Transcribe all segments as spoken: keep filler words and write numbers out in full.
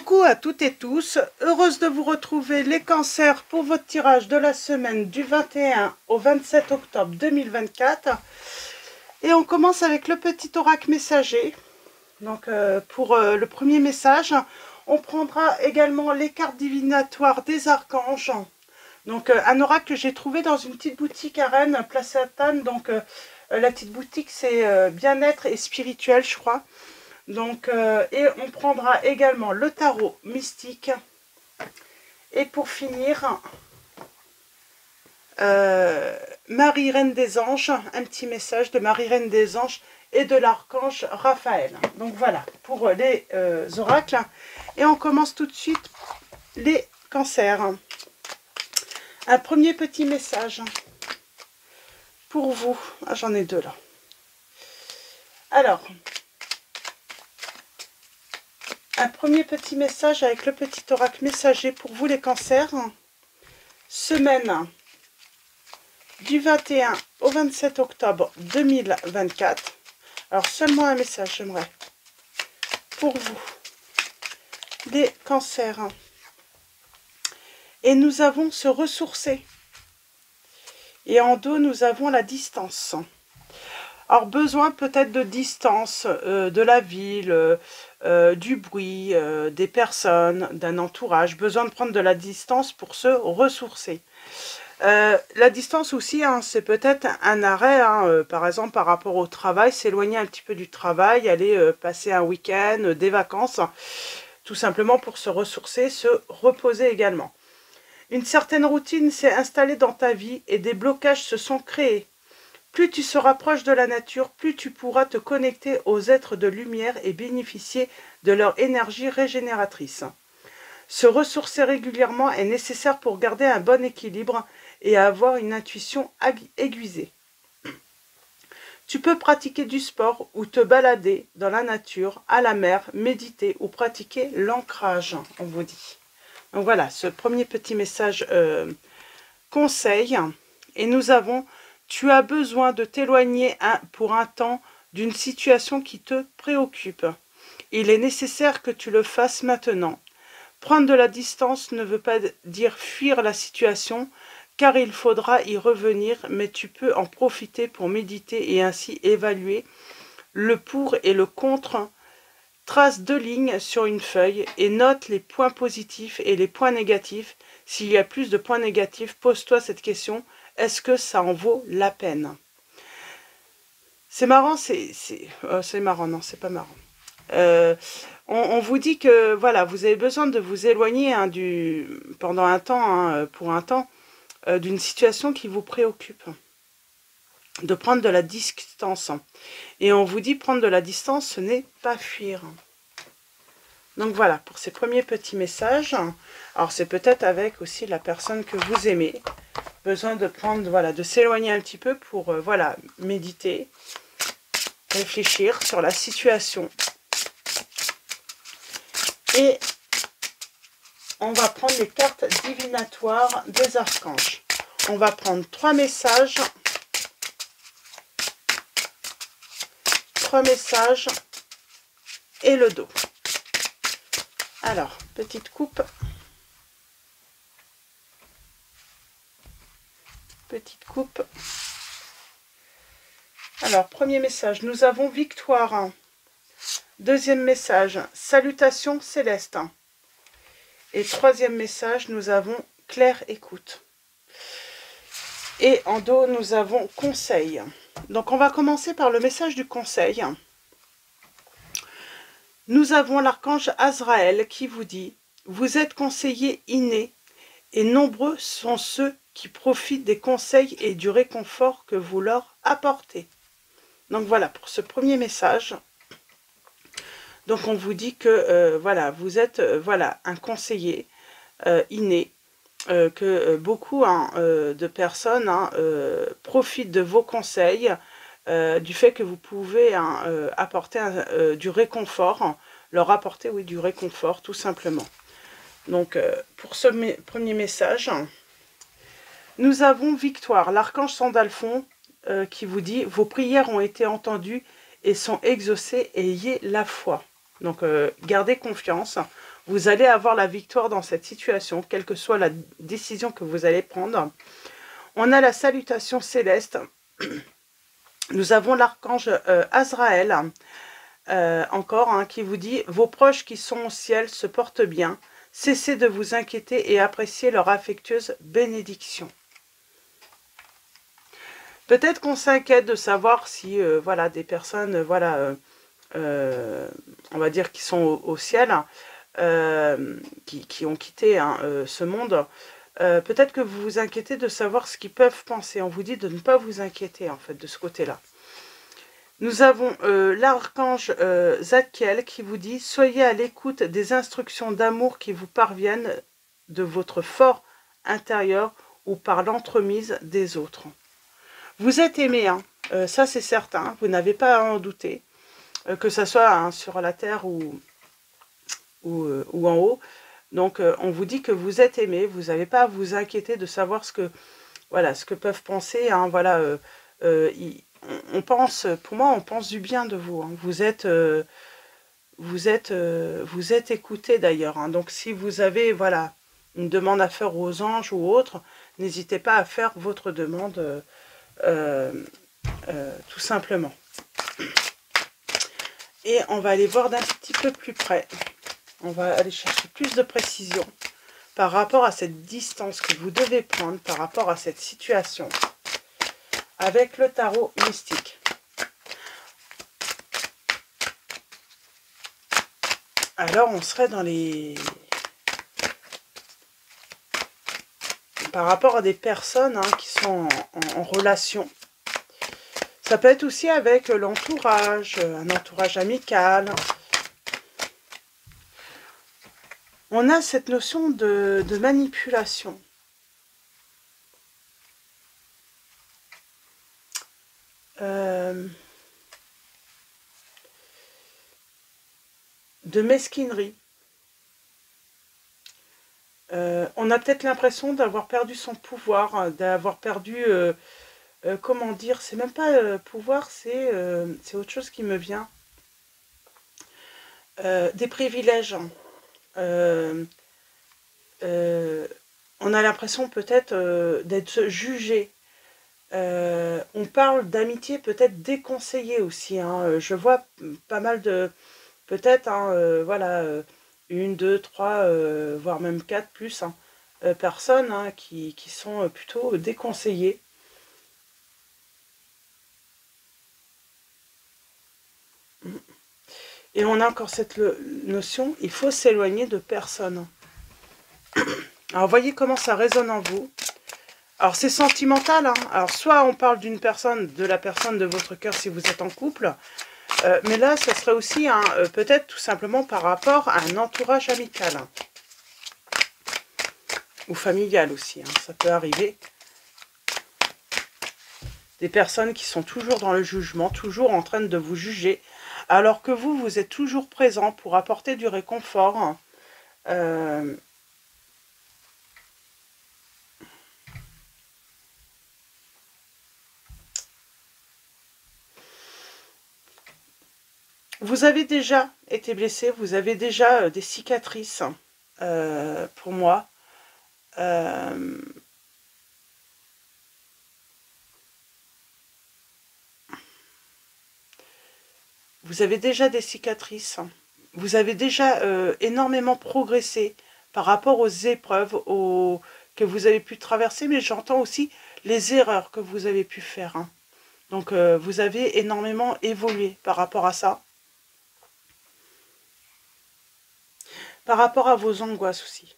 Coucou à toutes et tous, heureuse de vous retrouver les cancers pour votre tirage de la semaine du vingt et un au vingt-sept octobre deux mille vingt-quatre. Et on commence avec le petit oracle messager. Donc euh, pour euh, le premier message, on prendra également les cartes divinatoires des archanges. Donc euh, un oracle que j'ai trouvé dans une petite boutique à Rennes, place à Tannes. Donc euh, la petite boutique c'est euh, bien-être et spirituel je crois. Donc, euh, et on prendra également le tarot mystique. Et pour finir, euh, Marie Reine des Anges, un petit message de Marie Reine des Anges et de l'archange Raphaël. Donc voilà, pour les euh, oracles. Et on commence tout de suite les cancers. Un premier petit message pour vous. Ah, j'en ai deux là. Alors... un premier petit message avec le petit oracle messager pour vous les cancers. Semaine du vingt et un au vingt-sept octobre deux mille vingt-quatre. Alors seulement un message j'aimerais pour vous les cancers. Et nous avons se ressourcer. Et en dos nous avons la distance. Alors, besoin peut-être de distance euh, de la ville, euh, du bruit, euh, des personnes, d'un entourage. Besoin de prendre de la distance pour se ressourcer. Euh, la distance aussi, hein, c'est peut-être un arrêt, hein, euh, par exemple par rapport au travail, s'éloigner un petit peu du travail, aller euh, passer un week-end, euh, des vacances, tout simplement pour se ressourcer, se reposer également. Une certaine routine s'est installée dans ta vie et des blocages se sont créés. Plus tu seras proche de la nature, plus tu pourras te connecter aux êtres de lumière et bénéficier de leur énergie régénératrice. Se ressourcer régulièrement est nécessaire pour garder un bon équilibre et avoir une intuition aiguisée. Tu peux pratiquer du sport ou te balader dans la nature, à la mer, méditer ou pratiquer l'ancrage, on vous dit. Donc voilà, ce premier petit message euh, conseil. Et nous avons... tu as besoin de t'éloigner pour un temps d'une situation qui te préoccupe. Il est nécessaire que tu le fasses maintenant. Prendre de la distance ne veut pas dire fuir la situation, car il faudra y revenir, mais tu peux en profiter pour méditer et ainsi évaluer le pour et le contre. Trace deux lignes sur une feuille et note les points positifs et les points négatifs. S'il y a plus de points négatifs, pose-toi cette question. Est-ce que ça en vaut la peine? C'est marrant, c'est euh, c'est marrant, non, c'est pas marrant. Euh, on, on vous dit que voilà, vous avez besoin de vous éloigner hein, du, pendant un temps, hein, pour un temps, euh, d'une situation qui vous préoccupe. De prendre de la distance. Et on vous dit prendre de la distance, ce n'est pas fuir. Donc voilà, pour ces premiers petits messages. Alors c'est peut-être avec aussi la personne que vous aimez. Besoin de prendre, voilà, de s'éloigner un petit peu pour, euh, voilà, méditer, réfléchir sur la situation. Et on va prendre les cartes divinatoires des archanges. On va prendre trois messages. Trois messages et le dos. Alors, petite coupe. Petite coupe. Alors, premier message, nous avons victoire. Deuxième message, salutations célestes. Et troisième message, nous avons claire écoute. Et en dos, nous avons conseil. Donc, on va commencer par le message du conseil. Nous avons l'archange Azraël qui vous dit « Vous êtes conseillers innés et nombreux sont ceux qui profitent des conseils et du réconfort que vous leur apportez. » Donc voilà pour ce premier message. Donc on vous dit que euh, voilà, vous êtes euh, voilà, un conseiller euh, inné, euh, que euh, beaucoup hein, euh, de personnes hein, euh, profitent de vos conseils, euh, du fait que vous pouvez hein, euh, apporter un, euh, du réconfort, hein, leur apporter oui, du réconfort tout simplement. Donc euh, pour ce premier message, nous avons victoire, l'archange Sandalphon euh, qui vous dit « Vos prières ont été entendues et sont exaucées, ayez la foi ». Donc, euh, gardez confiance. Vous allez avoir la victoire dans cette situation, quelle que soit la décision que vous allez prendre. On a la salutation céleste. Nous avons l'archange euh, Azraël, euh, encore, hein, qui vous dit « Vos proches qui sont au ciel se portent bien. Cessez de vous inquiéter et appréciez leur affectueuse bénédiction. » Peut-être qu'on s'inquiète de savoir si euh, voilà, des personnes, euh, voilà, euh, euh, on va dire, qui sont au, au ciel, euh, qui, qui ont quitté hein, euh, ce monde, euh, peut-être que vous vous inquiétez de savoir ce qu'ils peuvent penser. On vous dit de ne pas vous inquiéter, en fait, de ce côté-là. Nous avons euh, l'archange euh, Zadkiel qui vous dit « Soyez à l'écoute des instructions d'amour qui vous parviennent de votre fort intérieur ou par l'entremise des autres. » Vous êtes aimé, hein. euh, ça c'est certain, vous n'avez pas à en douter, euh, que ce soit hein, sur la terre ou, ou, euh, ou en haut. Donc euh, on vous dit que vous êtes aimé, vous n'avez pas à vous inquiéter de savoir ce que, voilà, ce que peuvent penser. Hein, voilà, euh, euh, y, on, on pense, pour moi, on pense du bien de vous. Hein. Vous êtes, euh, vous êtes, euh, vous êtes écouté d'ailleurs. Hein. Donc si vous avez, voilà, une demande à faire aux anges ou autre, n'hésitez pas à faire votre demande. Euh, Euh, euh, tout simplement. Et on va aller voir d'un petit peu plus près. On va aller chercher plus de précision par rapport à cette distance que vous devez prendre par rapport à cette situation avec le tarot mystique. Alors on serait dans les... par rapport à des personnes hein, qui sont en, en, en relation. Ça peut être aussi avec l'entourage, un entourage amical. On a cette notion de, de manipulation. Euh, de mesquinerie. Euh, on a peut-être l'impression d'avoir perdu son pouvoir, d'avoir perdu... Euh, Euh, comment dire, c'est même pas euh, pouvoir, c'est euh, c'est autre chose qui me vient. Euh, des privilèges. Euh, euh, on a l'impression peut-être euh, d'être jugé. Euh, on parle d'amitié peut-être déconseillée aussi. Hein. Je vois pas mal de... Peut-être, hein, euh, voilà, euh, une, deux, trois, euh, voire même quatre plus hein, euh, personnes hein, qui, qui sont plutôt déconseillées. Et on a encore cette notion, il faut s'éloigner de personne. Alors, voyez comment ça résonne en vous. Alors, c'est sentimental. Hein. Alors, soit on parle d'une personne, de la personne de votre cœur si vous êtes en couple. Euh, mais là, ça serait aussi hein, euh, peut-être tout simplement par rapport à un entourage amical. Hein. Ou familial aussi, hein, ça peut arriver. Des personnes qui sont toujours dans le jugement, toujours en train de vous juger, alors que vous, vous êtes toujours présent pour apporter du réconfort. Euh... Vous avez déjà été blessé, vous avez déjà des cicatrices, euh, pour moi. Euh... Vous avez déjà des cicatrices. Vous avez déjà euh, énormément progressé par rapport aux épreuves aux... que vous avez pu traverser, mais j'entends aussi les erreurs que vous avez pu faire. Hein. Donc, euh, vous avez énormément évolué par rapport à ça. Par rapport à vos angoisses aussi.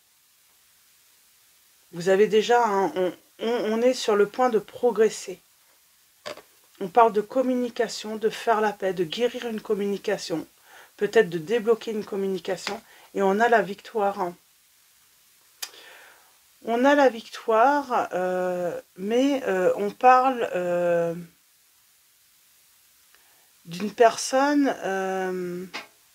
Vous avez déjà... Hein, on, on, on est sur le point de progresser. On parle de communication, de faire la paix, de guérir une communication, peut-être de débloquer une communication, et on a la victoire. On a la victoire, euh, mais euh, on parle euh, d'une personne euh,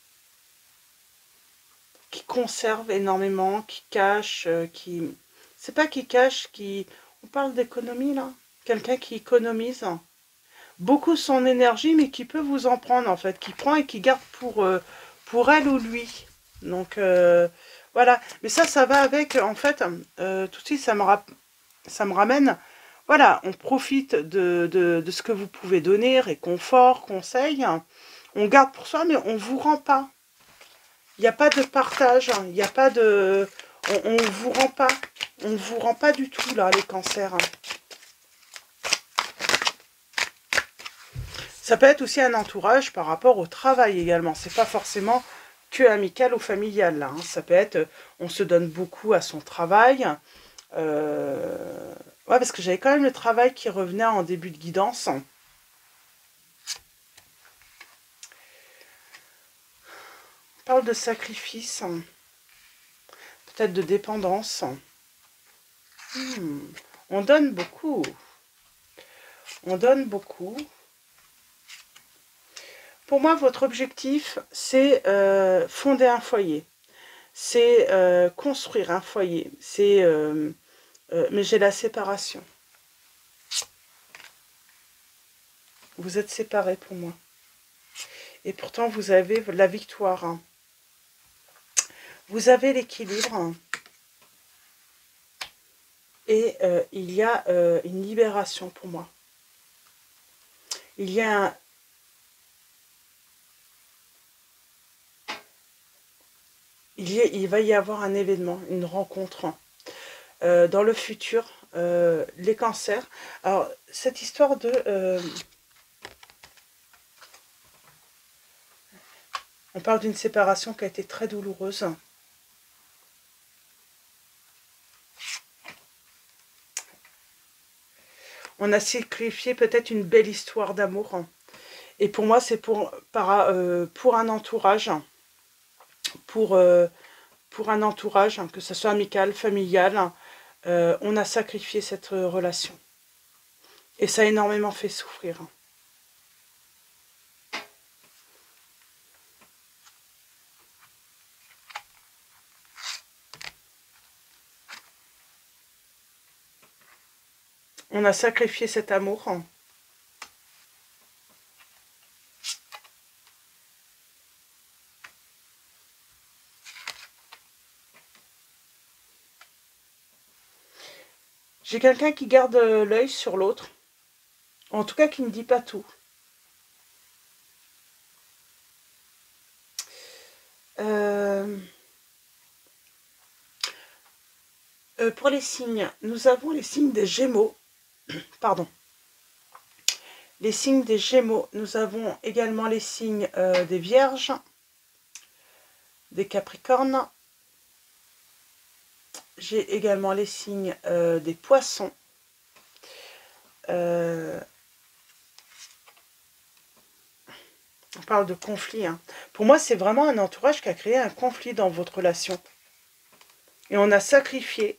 qui conserve énormément, qui cache, euh, qui... C'est pas qui cache, qui... On parle d'économie, là. Quelqu'un qui économise beaucoup son énergie, mais qui peut vous en prendre, en fait. Qui prend et qui garde pour, euh, pour elle ou lui. Donc, euh, voilà. Mais ça, ça va avec, en fait, euh, tout de suite, ça me, ça me ramène, voilà, on profite de, de, de ce que vous pouvez donner, réconfort, conseil. On garde pour soi, mais on ne vous rend pas. Il n'y a pas de partage, il n'y a pas de... On ne vous rend pas. On ne vous rend pas du tout, là, les cancers. Ça peut être aussi un entourage par rapport au travail également. C'est pas forcément que amical ou familial, là. Hein. Ça peut être, on se donne beaucoup à son travail. Euh... Ouais, parce que j'avais quand même le travail qui revenait en début de guidance. On parle de sacrifice. Peut-être de dépendance. Hmm. On donne beaucoup. On donne beaucoup. Pour moi, votre objectif, c'est euh, fonder un foyer. C'est euh, construire un foyer. C'est... Euh, euh, mais j'ai la séparation. Vous êtes séparés pour moi. Et pourtant, vous avez la victoire. Hein. Vous avez l'équilibre. Hein. Et euh, il y a euh, une libération pour moi. Il y a un... Il, y a, il va y avoir un événement, une rencontre. Euh, dans le futur, euh, les cancers. Alors, cette histoire de... Euh, on parle d'une séparation qui a été très douloureuse. On a sacrifié peut-être une belle histoire d'amour. Et pour moi, c'est pour, euh, pour un entourage. Pour, euh, pour un entourage, que ce soit amical, familial. Euh, on a sacrifié cette relation. Et ça a énormément fait souffrir. On a sacrifié cet amour. J'ai quelqu'un qui garde l'œil sur l'autre. En tout cas, qui ne dit pas tout. Euh... Euh, pour les signes, nous avons les signes des Gémeaux. Pardon. Les signes des Gémeaux. Nous avons également les signes euh, des Vierges, des Capricornes. J'ai également les signes euh, des Poissons. Euh... On parle de conflit. Hein. Pour moi, c'est vraiment un entourage qui a créé un conflit dans votre relation. Et on a sacrifié.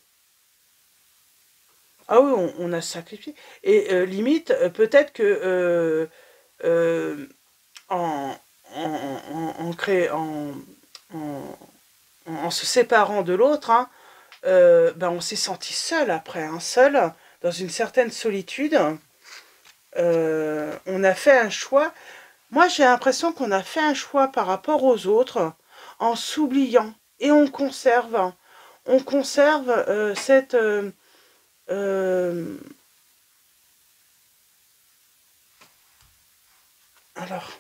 Ah oui, on, on a sacrifié. Et euh, limite, euh, peut-être que euh, euh, en, en, en, en, cré, en, en, en se séparant de l'autre, hein, euh, ben on s'est senti seul après, hein, seul, dans une certaine solitude. Euh, on a fait un choix. Moi, j'ai l'impression qu'on a fait un choix par rapport aux autres en s'oubliant. Et on conserve, on conserve euh, cette... Euh, euh, alors...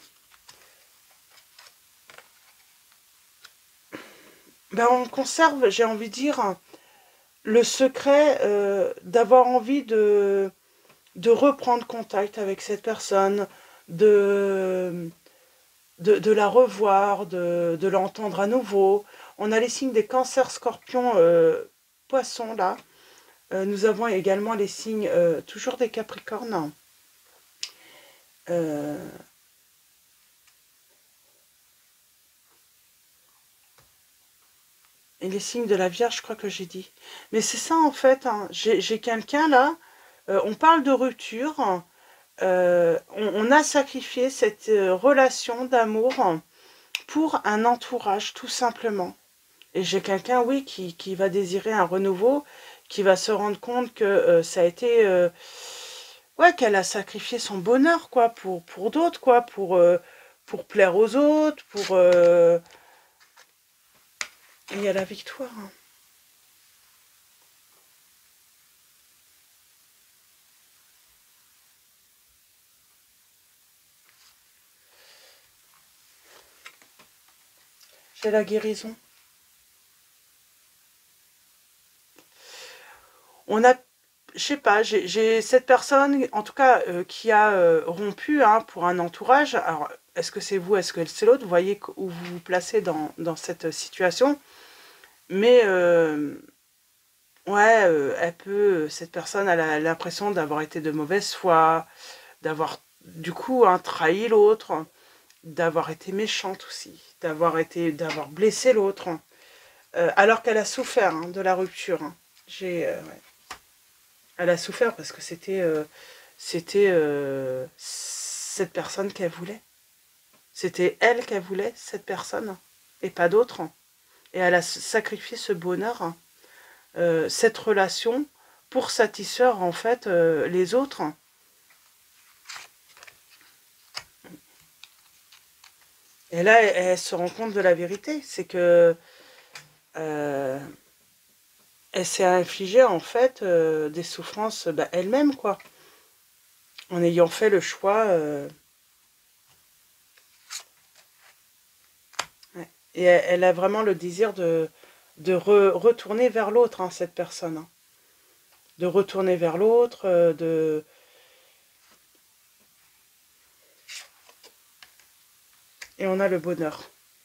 Ben, on conserve, j'ai envie de dire, le secret euh, d'avoir envie de, de reprendre contact avec cette personne, de, de, de la revoir, de, de l'entendre à nouveau. On a les signes des cancers, scorpions, euh, poissons, là. Euh, nous avons également les signes, euh, toujours des capricornes. Euh, et les signes de la Vierge, je crois que j'ai dit. Mais c'est ça, en fait. Hein. J'ai quelqu'un, là, euh, on parle de rupture. Euh, on, on a sacrifié cette euh, relation d'amour pour un entourage, tout simplement. Et j'ai quelqu'un, oui, qui, qui va désirer un renouveau, qui va se rendre compte que euh, ça a été... Euh, ouais, qu'elle a sacrifié son bonheur, quoi, pour, pour d'autres, quoi, pour, euh, pour plaire aux autres, pour... Euh, Et il y a la victoire. Hein. J'ai la guérison. On a, je sais pas, j'ai cette personne, en tout cas, euh, qui a euh, rompu hein, pour un entourage. Alors, est-ce que c'est vous, est-ce que c'est l'autre? Vous voyez où vous vous placez dans, dans cette situation. Mais, euh, ouais, euh, elle peut, cette personne a l'impression d'avoir été de mauvaise foi, d'avoir, du coup, hein, trahi l'autre, d'avoir été méchante aussi, d'avoir été, d'avoir blessé l'autre, euh, alors qu'elle a souffert hein, de la rupture. Hein. J'ai... Euh, ouais. Elle a souffert parce que c'était euh, c'était euh, cette personne qu'elle voulait. C'était elle qu'elle voulait, cette personne, et pas d'autre. Et elle a sacrifié ce bonheur, euh, cette relation, pour satisfaire en fait euh, les autres. Et là, elle, elle se rend compte de la vérité, c'est que euh, elle s'est infligée en fait euh, des souffrances bah, elle-même, quoi, en ayant fait le choix. Euh, Et elle, elle a vraiment le désir de, de re, retourner vers l'autre, hein, cette personne. Hein. De retourner vers l'autre, euh, de... Et on a le bonheur.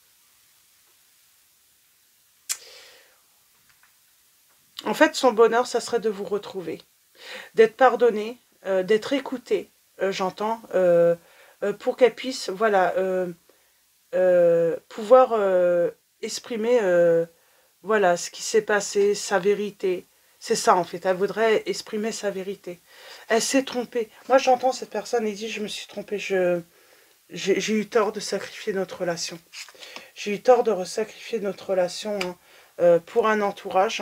En fait, son bonheur, ça serait de vous retrouver. D'être pardonné, euh, d'être écouté, euh, j'entends, euh, euh, pour qu'elle puisse, voilà, euh, euh, pouvoir euh, exprimer, euh, voilà, ce qui s'est passé, sa vérité. C'est ça, en fait. Elle voudrait exprimer sa vérité. Elle s'est trompée. Moi, j'entends cette personne et dit, je me suis trompée, je... j'ai eu tort de sacrifier notre relation. J'ai eu tort de sacrifier notre relation hein, euh, pour un entourage.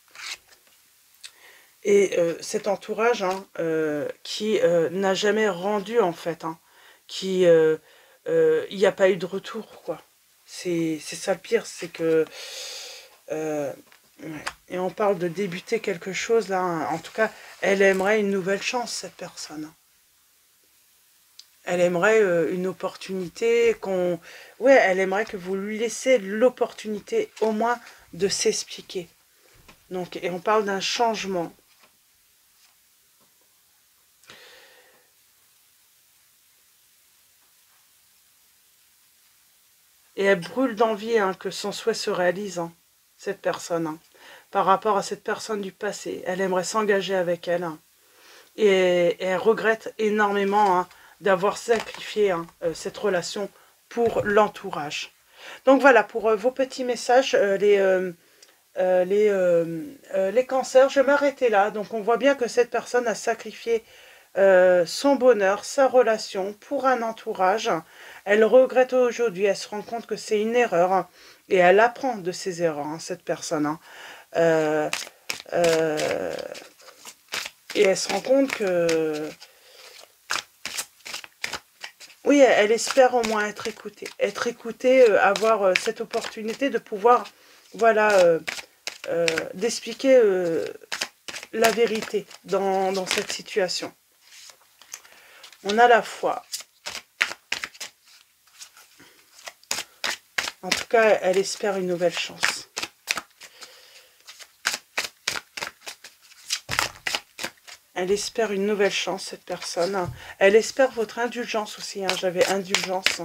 Et euh, cet entourage hein, euh, qui euh, n'a jamais rendu, en fait. Hein, qui, euh, euh, il n'y a pas eu de retour, quoi. C'est ça le pire, c'est que... Euh, ouais. Et on parle de débuter quelque chose, là. Hein. En tout cas, elle aimerait une nouvelle chance, cette personne. Elle aimerait euh, une opportunité, qu'on... Ouais, elle aimerait que vous lui laissiez l'opportunité, au moins, de s'expliquer. Donc, et on parle d'un changement. Et elle brûle d'envie hein, que son souhait se réalise, hein, cette personne. Hein. Par rapport à cette personne du passé, elle aimerait s'engager avec elle. Hein. Et, et elle regrette énormément hein, d'avoir sacrifié hein, euh, cette relation pour l'entourage. Donc voilà, pour euh, vos petits messages, euh, les, euh, euh, les, euh, euh, les cancers, je vais m'arrêter là. Donc on voit bien que cette personne a sacrifié euh, son bonheur, sa relation pour un entourage. Elle regrette aujourd'hui, elle se rend compte que c'est une erreur hein, et elle apprend de ses erreurs, hein, cette personne. Hein. Euh, euh, et elle se rend compte que... Oui, elle espère au moins être écoutée. Être écoutée, euh, avoir euh, cette opportunité de pouvoir, voilà, euh, euh, d'expliquer euh, la vérité dans, dans cette situation. On a la foi. En tout cas, elle espère une nouvelle chance. Elle espère une nouvelle chance, cette personne. Elle espère votre indulgence aussi. Hein. J'avais indulgence.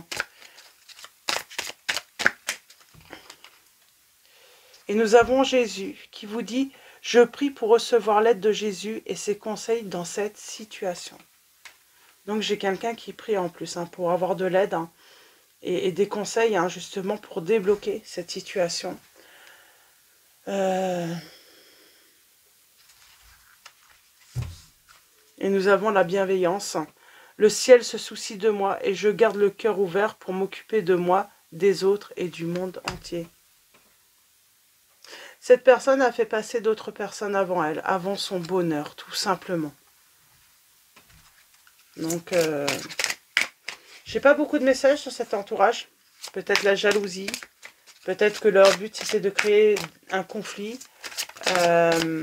Et nous avons Jésus qui vous dit « Je prie pour recevoir l'aide de Jésus et ses conseils dans cette situation. » Donc j'ai quelqu'un qui prie en plus hein, pour avoir de l'aide hein, et, et des conseils hein, justement pour débloquer cette situation. Euh... Et nous avons la bienveillance. Le ciel se soucie de moi et je garde le cœur ouvert pour m'occuper de moi, des autres et du monde entier. Cette personne a fait passer d'autres personnes avant elle, avant son bonheur, tout simplement. Donc, euh, j'ai pas beaucoup de messages sur cet entourage. Peut-être la jalousie, Peut-être que leur but, c'était de créer un conflit. Euh,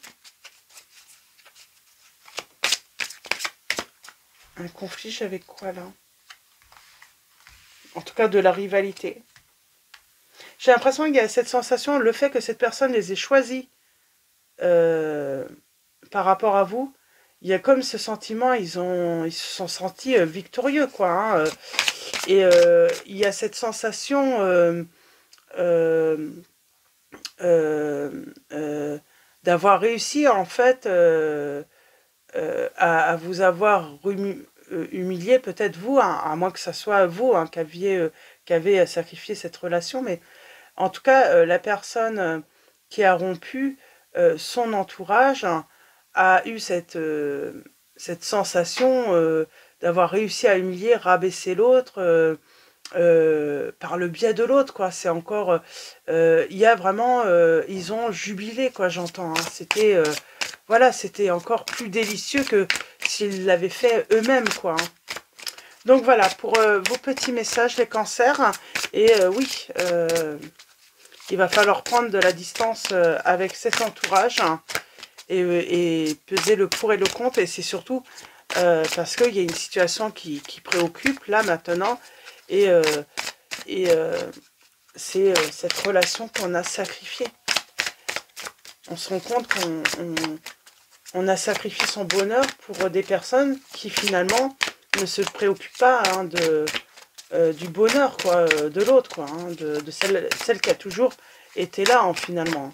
un conflit, j'avais quoi là? En tout cas, de la rivalité. J'ai l'impression qu'il y a cette sensation, le fait que cette personne les ait choisis euh, par rapport à vous. Il y a comme ce sentiment, ils, ont, ils se sont sentis euh, victorieux, quoi. Hein, euh, et euh, il y a cette sensation euh, euh, euh, euh, d'avoir réussi, en fait, euh, euh, à, à vous avoir humilié, peut-être vous, hein, à moins que ce soit vous hein, qui aviez, euh, qui avez sacrifié cette relation, mais en tout cas, euh, la personne euh, qui a rompu, euh, son entourage hein, a eu cette, euh, cette sensation euh, d'avoir réussi à humilier, rabaisser l'autre euh, euh, par le biais de l'autre, quoi. C'est encore... euh, il y a vraiment... Euh, ils ont jubilé, quoi, j'entends. Hein. C'était... Euh, voilà, c'était encore plus délicieux que s'ils l'avaient fait eux-mêmes, quoi. Hein. Donc voilà, pour euh, vos petits messages, les cancers. Et euh, oui... Euh, il va falloir prendre de la distance euh, avec cet entourage hein, et, et peser le pour et le contre. Et c'est surtout euh, parce qu'il y a une situation qui, qui préoccupe là maintenant. Et, euh, et euh, c'est euh, cette relation qu'on a sacrifiée. On se rend compte qu'on on, on a sacrifié son bonheur pour des personnes qui finalement ne se préoccupent pas hein, de... Euh, du bonheur quoi, euh, de l'autre, quoi, hein, de, de celle, celle qui a toujours été là hein, finalement.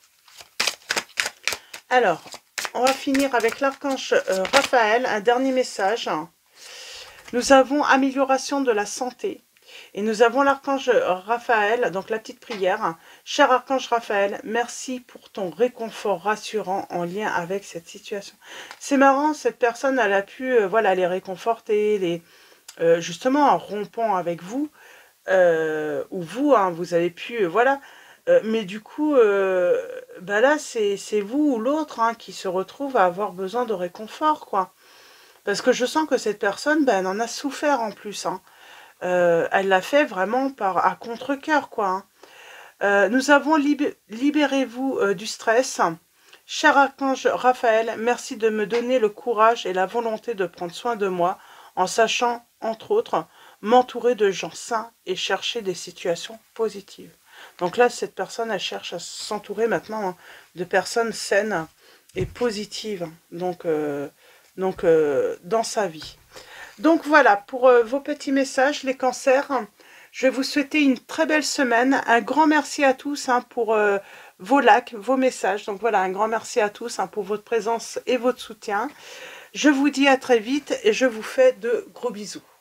Alors, on va finir avec l'archange euh, Raphaël, un dernier message. Nous avons amélioration de la santé. Et nous avons l'archange Raphaël, donc la petite prière. Cher archange Raphaël, merci pour ton réconfort rassurant en lien avec cette situation. C'est marrant, cette personne, elle a pu euh, voilà, les réconforter, les... Euh, justement en rompant avec vous, euh, ou vous, hein, vous avez pu, euh, voilà, euh, mais du coup, euh, bah là, c'est vous ou l'autre hein, qui se retrouve à avoir besoin de réconfort, quoi. Parce que je sens que cette personne, bah, elle en a souffert en plus, hein. Euh, elle l'a fait vraiment par, à contre-cœur, quoi. Hein. Euh, nous avons lib libérez-vous euh, du stress. Cher archange Raphaël, merci de me donner le courage et la volonté de prendre soin de moi, en sachant, entre autres, m'entourer de gens sains et chercher des situations positives. Donc là, cette personne, elle cherche à s'entourer maintenant hein, de personnes saines et positives donc, euh, donc, euh, dans sa vie. Donc voilà, pour euh, vos petits messages, les cancers, je vais vous souhaiter une très belle semaine. Un grand merci à tous hein, pour euh, vos likes, vos messages. Donc voilà, un grand merci à tous hein, pour votre présence et votre soutien. Je vous dis à très vite et je vous fais de gros bisous.